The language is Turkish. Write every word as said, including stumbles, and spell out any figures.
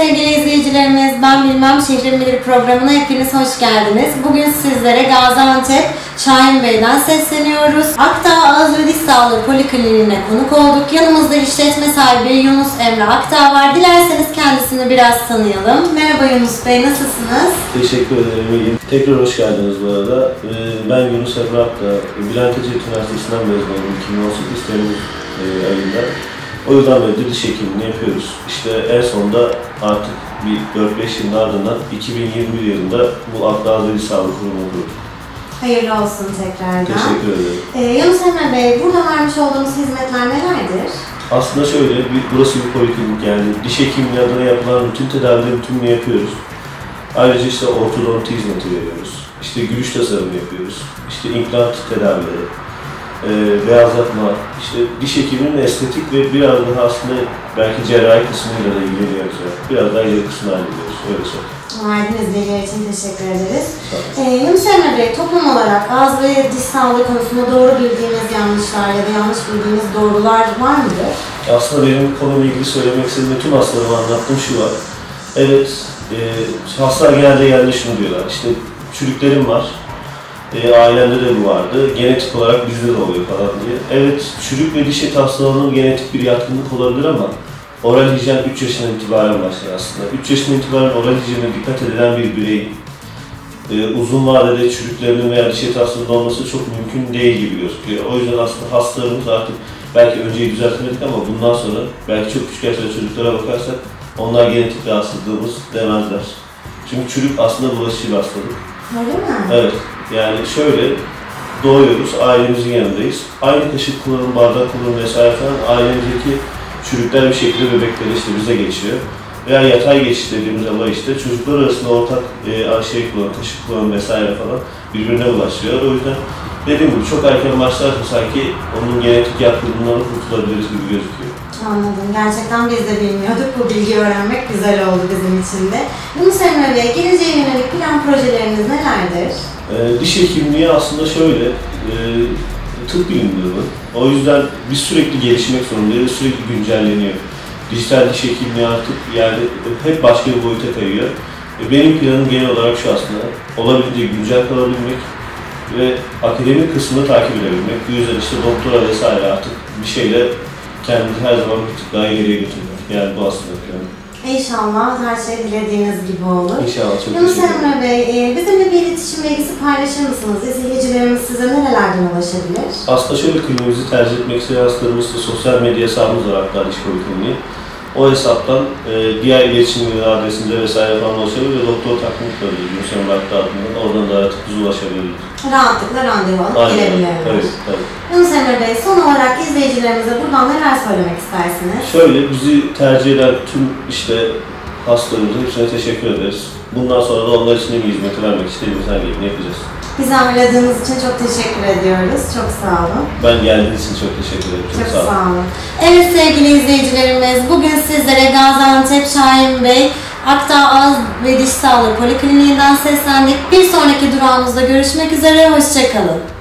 sevgili izleyicilerimiz, Ben Bilmem Şehrin Bilir programına hepiniz hoş geldiniz. Bugün sizlere Gaziantep Şahin Bey'den sesleniyoruz. Akdağ Ağız ve Diş Sağlığı Polikliniğine konuk olduk. Yanımızda işletme sahibi Yunus Emre Akdağ var. Dilerseniz kendisini biraz tanıyalım. Merhaba Yunus Bey, nasılsınız? Teşekkür ederim, iyiyim. Tekrar hoş geldiniz bu arada. Ben Yunus Emre Akdağ, Bülent Ecevit Üniversitesi'nden mezun oldum iki bin on sekiz Temmuz ayında. O yüzden böyle diş hekimliğini yapıyoruz. İşte en sonunda artık bir dört beş yılın ardından iki bin yirmi bir yılında bu Akdağ Ağız ve Diş Sağlığı Kurumu kurduk. Hayırlı olsun tekrardan. Teşekkür ederim. Ee, Yunus Emre Bey, burada vermiş olduğumuz hizmetler nelerdir? Aslında şöyle, bir, burası bir poliklinik, yani diş hekimliği adına yapılan bütün tedavileri tümünü yapıyoruz. Ayrıca işte ortodonti hizmeti veriyoruz. İşte gülüş tasarımı yapıyoruz. İşte implant tedavileri. E, beyazlatma, işte diş hekiminin estetik ve biraz daha aslında belki cerrahi kısmıyla da ilgileniyoruz. Yani. Biraz daha ileri kısmını hallediyoruz, öyle söyleyeyim. Verdiğiniz bilgiler için teşekkür ederiz. Ee, Yunus Emre Bey, toplum olarak ağız ve diş sağlığı konusunda doğru bildiğiniz yanlışlar ya da yanlış bildiğiniz doğrular var mıdır? Aslında benim konuyla ilgili söylemek istediğim tüm hastalarıma anlattığım şu var. Evet, e, hastalar genelde geldiğinde şunu diyorlar, işte çürüklerim var. E, ailemde de bu vardı, genetik olarak bizde de oluyor falan diye. Evet, çürük ve diş eti hastalığının genetik bir yatkınlık olabilir ama oral hijyen üç yaşından itibaren başlar aslında. üç yaşından itibaren oral hijyene dikkat edilen bir bireyin e, uzun vadede çürüklerinin veya diş eti hastalığının olması çok mümkün değil gibi gözüküyor. O yüzden aslında hastalarımız artık belki önceyi düzeltmedik ama bundan sonra belki çok küçük yaşta çocuklara bakarsak onlar genetik rahatsızlığımız demezler. Çünkü çürük aslında bulaşıcı bir hastalık. Öyle mi? Evet. Yani şöyle, doğuyoruz, ailemizin yanındayız. Aynı kaşık kullanım, bardak kullanım vesaire falan ailemizdeki çürükler bir şekilde bebeklere işte bize geçiyor. Veya yatay geçiş dediğimiz olay işte çocuklar arasında ortak e, şey kullanım, kaşık kullanım vesaire falan birbirine ulaşıyor. O yüzden dediğim gibi çok erken başlarsa sanki onun genetik yatkınlığından kurtulabiliriz gibi gözüküyor. Anladım. Gerçekten biz de bilmiyorduk. Bu bilgiyi öğrenmek güzel oldu bizim için de. Yunus Emre Bey, geleceğe yönelik plan projeleriniz nelerdir? E, diş hekimliği aslında şöyle, e, tıp bilimleri. O yüzden biz sürekli gelişmek zorundayız, sürekli güncelleniyor. Dijital diş hekimliği artık yani hep başka bir boyuta kayıyor. E, benim planım genel olarak şu aslında, olabildiğince güncel kalabilmek ve akademik kısmını takip edebilmek. Bu yüzden işte doktora vesaire artık bir şeyle kendimizi her zaman bir tık daha ileriye götürmek. Yani bu aslında planım. İnşallah her şey dilediğiniz gibi olur. İnşallah, çok Yunus teşekkür ederim. Emre Bey, bizimle bir iletişim bilgisi paylaşır mısınız? İzleyicilerimiz size nerelerden ulaşabilir? Aslında şöyle, kliniğimizi tercih etmek isteyen hastalarımızda sosyal medya hesabımız var, Akdağ Diş Polikliniği. O hesaptan e, diğer iletişim adresinde vesaire falan ulaşabilir ve doktor takvimlik yapabilir. Yunus Emre Akdağ adında. Oradan da artık bize ulaşabilir. Rahatlıkla randevu alıp gelebilirler. Evet, tabii. Yunus Emre Bey, son olarak izleyicilerimize buradan neler söylemek istersiniz? Şöyle, bizi tercih eden tüm işte hastalarımıza hepsine teşekkür ederiz. Bundan sonra da onlar için en iyi hizmeti vermek istediğimiz her geleni yapacağız. Bizi ağırladığınız için çok teşekkür ediyoruz. Çok sağ olun. Ben geldiğiniz için çok teşekkür ederim. Çok, çok sağ olun. sağ olun. Evet sevgili izleyicilerimiz, bugün sizlere Gaziantep Şahin Bey Akdağ Ağız ve Diş Sağlığı Polikliniğinden seslendik. Bir sonraki durağımızda görüşmek üzere, hoşça kalın.